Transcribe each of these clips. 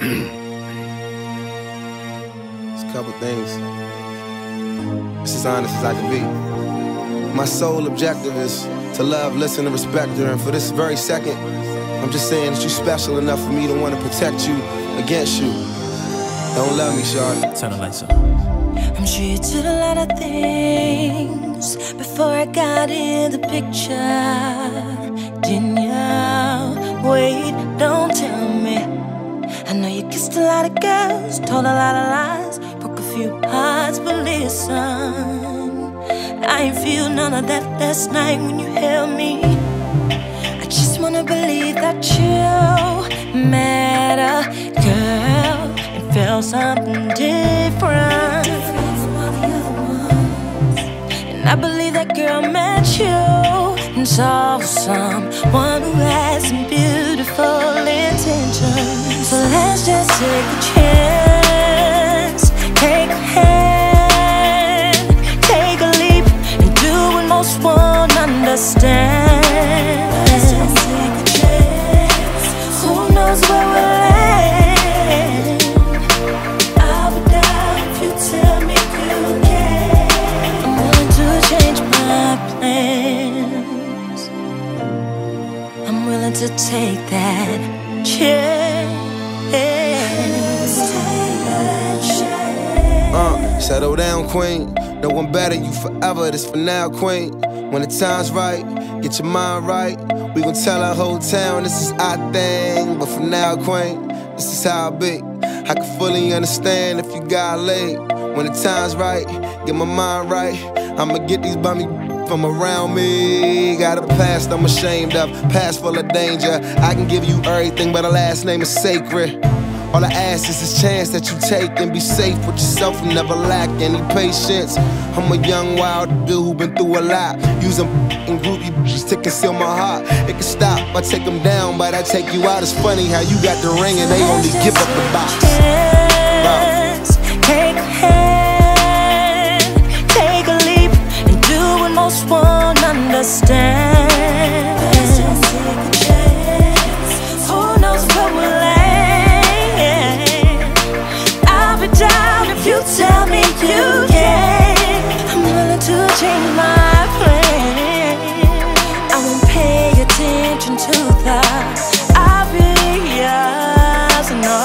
It's a couple things. It's as honest as I can be. My sole objective is to love, listen, and respect her. And for this very second, I'm just saying that you're special enough for me to want to protect you against you. Don't love me, shawty. Turn the lights up. I'm sure you did a lot of things before I got in the picture, didn't you? Wait, don't tell me. I know you kissed a lot of girls, told a lot of lies, broke a few hearts, but listen, I ain't feel none of that last night when you held me. I just wanna believe that you met a girl and felt something different. And I believe that girl met you and saw someone who has some beautiful intentions. So let's just take a chance, take a hand, take a leap, and do what most won't understand. Let's just take a chance, who knows where we'll land. I'll be down if you tell me you can. I'm willing to change my plans. I'm willing to take that chance. Settle down, queen. No one better, you forever. This for now, queen. When the time's right, get your mind right. We gon' tell our whole town this is our thing. But for now, queen, this is how it be. I can fully understand if you got laid. When the time's right, get my mind right. I'ma get these bummy from around me. Got a past I'm ashamed of, past full of danger. I can give you everything, but our last name is sacred. All I ask is this chance that you take and be safe with yourself and never lack any patience. I'm a young wild dude who been through a lot. Using and groupie bitches to conceal my heart. It can stop, I take them down, but I take you out. It's funny how you got the ring and they only give up the box. Take a hand, take a leap, and do what most won't understand. Let's just take a chance, who knows where we'll land. I'll be down if you tell me you can. I'm willing to change my plan. I won't pay attention to the obvious, no.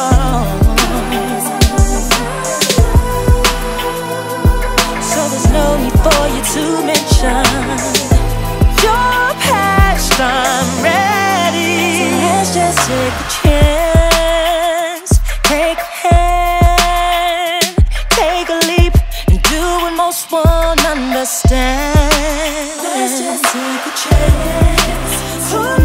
So there's no need for you to mention your past. I'm ready. So let's just take a chance, take a hand, take a leap, and do what most won't understand. Let's just take a chance.